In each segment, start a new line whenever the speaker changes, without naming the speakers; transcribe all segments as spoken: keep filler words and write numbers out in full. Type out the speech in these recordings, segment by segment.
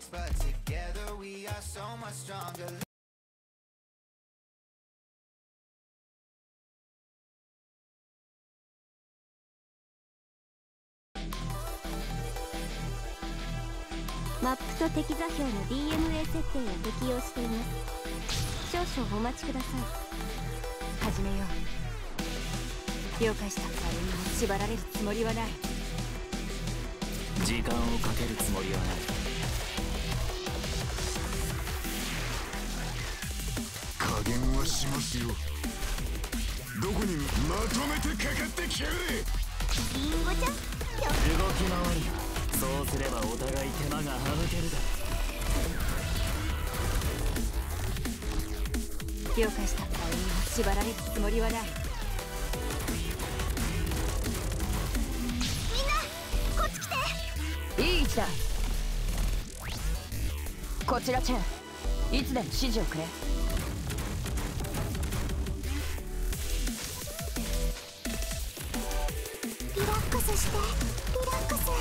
but together we are so much stronger.
マップと敵座標の ディーエヌエー 設定を適用しています。少々お待ちください。始めよう。了解した。誰にも縛られるつもりはない。
時間をかけるつもりはない。
加減はしますよ。どこにまとめてかかってきやがれ。
リンゴちゃん、
動き回るよ。そうすればお互い手間が省けるだろう。
了解した。誰にも縛られるつもりはない。みんなこっち来て。いい位置だ。こちらチェン、いつでも指示をくれ。リラックスして、リラックス。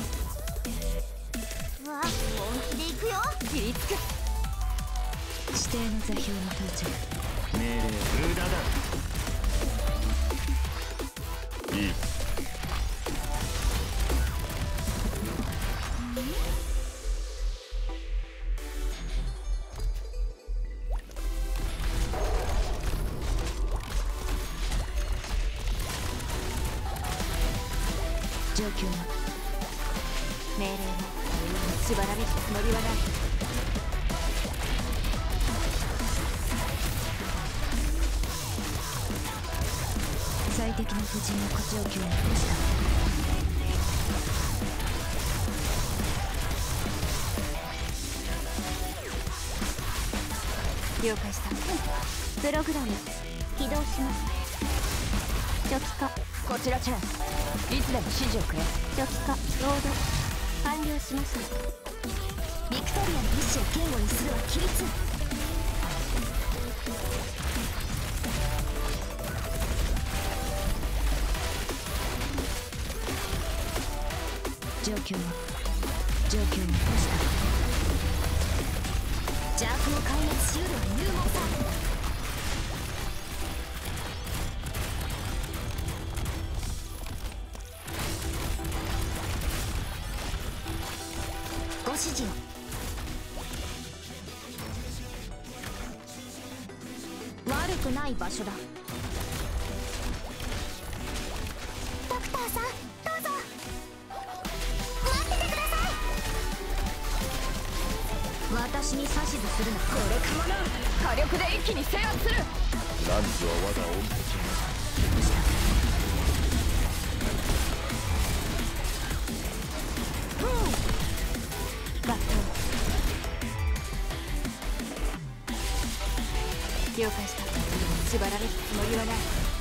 わあ、本気で行くよ。切りつく。指定の座標の到着。
命令無駄だ。
いい。
状況は命令も縛られるつもりはない。最適な布陣の状況にした。了解した。プログラム起動します。初期化。こちらチェン、いつでも指示をくれ。初期化ロード完了しました。ビクトリアの意志を言語にするは規律。状況は状況にした。邪悪を壊滅しうるは勇猛さ。ご指示を。悪くない場所だ。ドクターさん、どうぞ。待っててください。私に指図するな。これかもな。火力で一気に制圧する。
ランズは我が恩敵。
合体。了解した。縛られるつもりはない。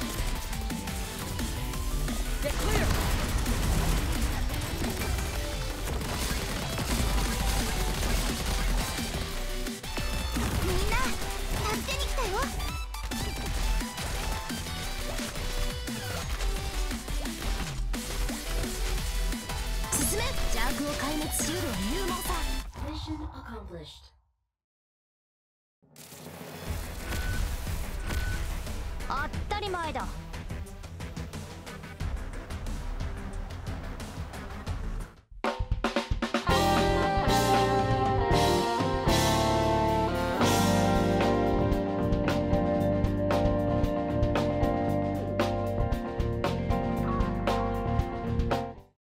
みんな助けに来たよ。進め。邪悪を壊滅しうるは勇猛さ。Mission accomplished. 当たり前だ。